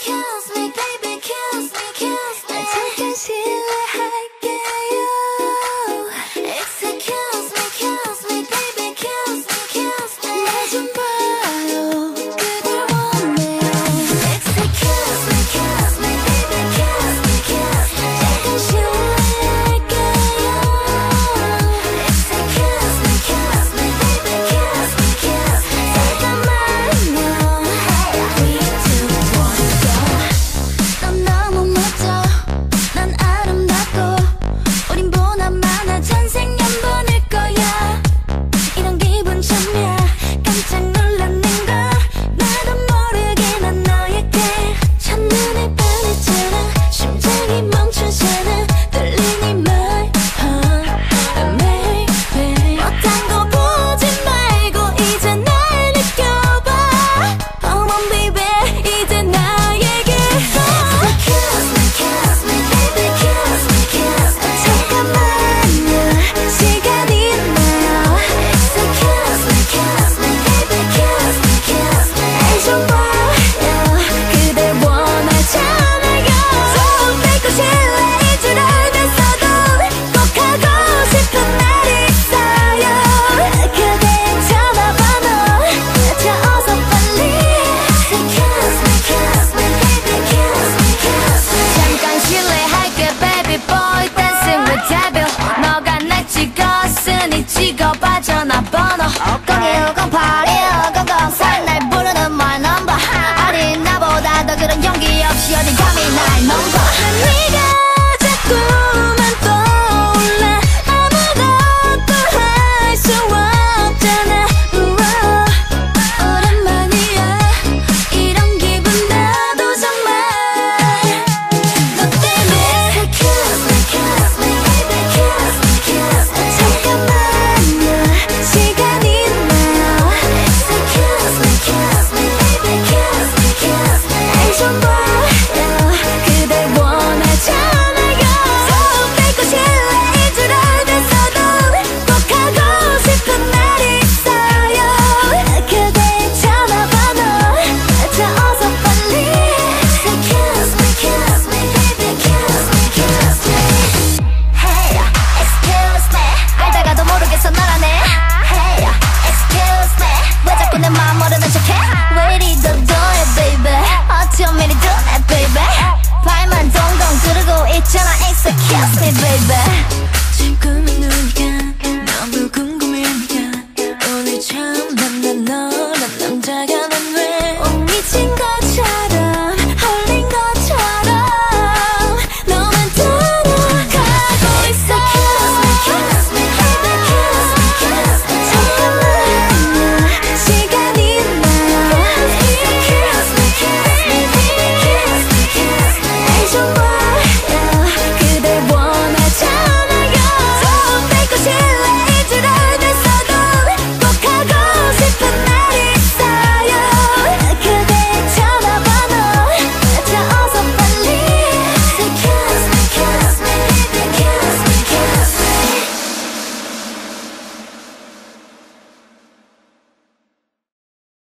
kiss me, baby, kiss me, kiss me. 잠깐 실례할게요. Excuse me, kiss me, baby, kiss me, kiss me. 나 좀 봐요, 그댈 원해요. Excuse me, kiss me, baby, kiss me, kiss me. 잠깐 실례할게요. Excuse me, kiss me, baby, kiss me, kiss me. 잠깐만요. Hey, 3, 2, 1, go. 넌 너무 멋져, 난 아름답고 우린 보나마나 천생연분일 거야. 이런 기분 처음이야. 깜짝 놀랐는 걸 나도 모르게 난 너에게 첫눈에 반했잖아. 심장이 멈추잖아. 떨리니 my heart, baby. 못한 거 보지 말고 이제 날 느껴봐. Come on baby, 이제 나에게 Kiss me, kiss me, baby, kiss me, kiss me. 잠깐만요, 시간이 있나요? Kiss me, kiss me, baby, kiss me, kiss me. 날 좀 봐요, 그댈 원하잖아요. 좀 뺏고 실례인 줄 알면서도 꼭 하고 싶은 날이 있어요. 그대의 전화번호 저 어서 빨리 Kiss me, kiss me, baby, kiss me, kiss me. 잠깐 실례할게 baby boy dancing with devil. 너가 날 찍었으니 찍어봐 전화번호 01081004 날 부르는 my number. 어린 나보다 더 그런 용기 없이 어디 감히 날 넘봐. 네가 자꾸만 떠올라. 아무것도 할 수 없잖아. 우와, 오랜만이야 이런 기분. 나도 정말 너 때문에 Kiss me, kiss me, baby, kiss me, kiss me. 잠깐만요, 시간이 있나요? Kiss me, kiss me, baby, kiss me, kiss me. 날 좀 봐요, 그댈 원하잖아요. 좀 뺏고 실례인 줄 알면서도 꼭 하고 싶은 날이 있어요. 그대의 전화번호 저 어서 빨리 Kiss me, kiss me, baby, kiss me, kiss me. Hey, excuse me. 알다가도 모르겠어 너라네.